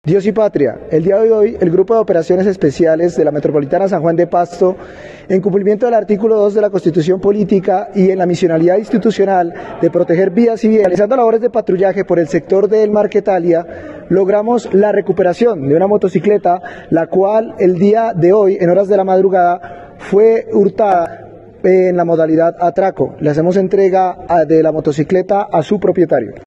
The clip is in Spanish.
Dios y Patria. El día de hoy, el Grupo de Operaciones Especiales de la Metropolitana San Juan de Pasto, en cumplimiento del artículo 2 de la Constitución Política y en la misionalidad institucional de proteger vidas y bienes, realizando labores de patrullaje por el sector del Marquetalia, logramos la recuperación de una motocicleta, la cual el día de hoy, en horas de la madrugada, fue hurtada en la modalidad atraco. Le hacemos entrega de la motocicleta a su propietario.